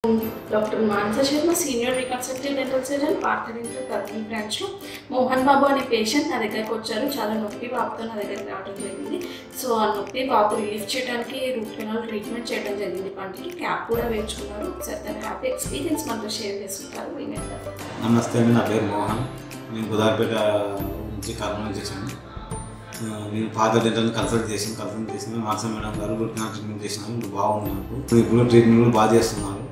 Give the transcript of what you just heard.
Doctor Manasa Sharma senior reconstructive dental surgeon Partha dental III బ్రాంచ్లో మోహన్ బాబు అనే patient నా దగ్గరకు వచ్చారు. చాలా నొప్పి బాబుతో నా దగ్గరికి రావడం జరిగింది. సో ఆ నొప్పి బాబు రిలీఫ్ చేయడానికి రూట్ కెనాల్ ట్రీట్మెంట్ చేయడం జరిగింది. పంటికి క్యాప్ కూడా వేయించుకున్నారు. ఒకసారి తన హ్యాపీ ఎక్స్పీరియన్స్ మనతో షేర్ చేసుకుంటారు. వినేద్దాం. నమస్తే అండి, నా పేరు మోహన్. నేను గుదార్పేట నుంచి కర్నూలు నుంచి వచ్చాను. నేను పార్థ డెంటల్ని కన్సల్ట్ చేసిన మానస మేడం గారు రూట్ కెనాల్ ట్రీట్మెంట్ చేసినాను. ఇప్పుడు బాగుంది నాకు. ఇప్పుడు ట్రీట్మెంట్ బాగా చేస్తున్నారు.